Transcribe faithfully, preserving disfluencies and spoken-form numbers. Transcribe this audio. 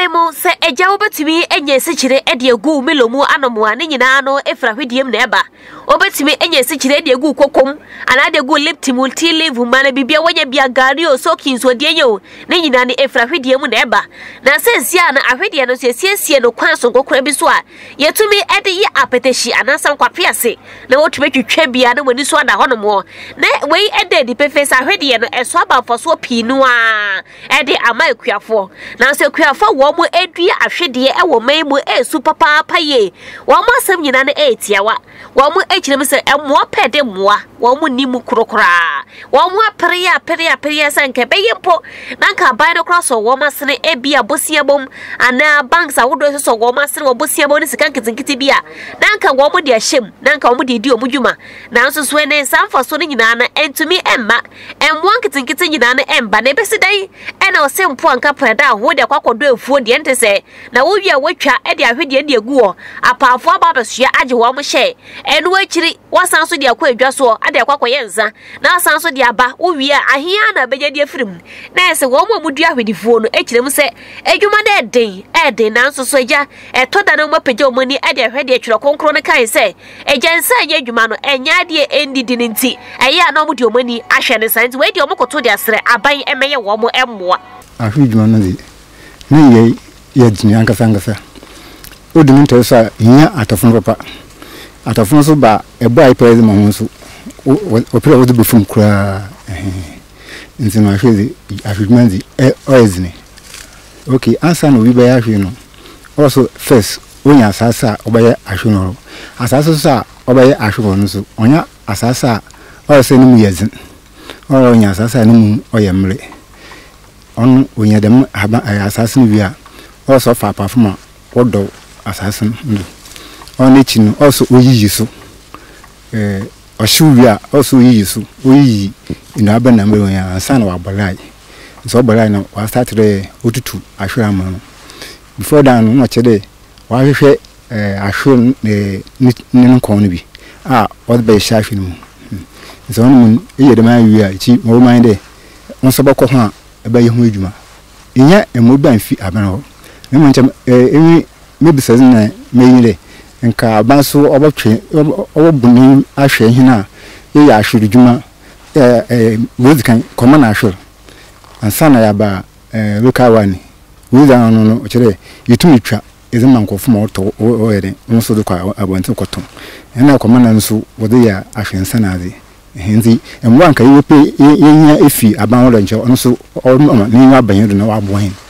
mo se eja obetimi enye sikire e de egu melomu anomo ane nyina no efra hwediem na eba obetimi enye sikire de egu kokom ana de egu lip multi live mana bibia wanya bia gari o sokin so de enye o ne nyina ne efra hwediem na eba na sensia na ahwedie no sesiesie no kwan so kokora bi so a yetumi e de ye apetehyi anasam kwape ase na wotumi twetwa bia na wani so ada honomo na wei e de di pefe sa ahwedie no eso aba foso pinu a e de ama ekuafo na se ekuafo wo mo edua ahwedie e wo man mu e su papa paye wo mo asem nyina na e tiawa wo mo echirem se emo pede moa wo mo ni mu krokra wo mo apere ya apere ya apere ya sanke beye mpo na nka ban no cross wo mo asene e bia bosia bom ana banks awodo so wo mo asene wo bosia bom ni sika nkitinkiti bia na nka wo mo de ahyem na nka wo mo de di omudwuma na nso so ne sanfa so ne nyina na entumi emma emo nkitinkiti nyina na emba na ebesidan e na osempo anka preda ho de kwakodo efuo de ente se na wo wia watwa e de ahwede de egu ho apafo ababasua age wo mo hye enu akiri wasan so de akwa adwa so ade akwakoye nza na asan so de aba wo wia ahia na beja de afirim na ese wo mo mudu ahwedefuo no ekirem se edwuma de den e den na nso so eja etoda na mo peja omani e de ahwede atwiro konkro ne kan se eja nsa anya edwuma no enya de endidi nti eya na mo de omani ahwe ne santi we de omokoto de asre aban emeye wo mo emmoa ahwedwuma no de ne ye ye jinya nkasa nkasa odum nto so nya atofun papa atofun so ba ebo ai pere mo ho so opere wo de befum kura eh nti no ahwezi ahwedwuma di e oizini okay answer no wi ba ya hwe no also first onya asasa obaye ahwe no asasa so a obaye ahwe no so onya asasa o se ni mu yazin o onya asasa ni mu oyemre on onya dem haba asasa ni wi a also fa perform wodo assassin on echi no also oyiyi so eh oshuwia also oyiyi so oyiyi ina aba na mero ya ansa na wabolai so wabolai na wa start the otutu ahwera ma no before that no chede wa hwehwe eh ahwe eh ni nkon no bi ah what be shafi no so on eye de ma wi a chi mo mind de on so bako ho a e ba ye ho adwuma inya emo ban fi abana ho me mo ncham eh maybe says na meyire nka abanso obotwe obobuni ahwe hina ye ya ahwe djuma eh eh wozikan koma na ahwe ansa na ya ba eh local one wizan no no kire yitumi twa ezema nkofo ma oto oyere nso do kwa abonte koto na koma na nso wode ya ahwe nsa na ade henzi emwa nka yepe yenya efi aban wo nche nso o ma ni aban do na wa bohen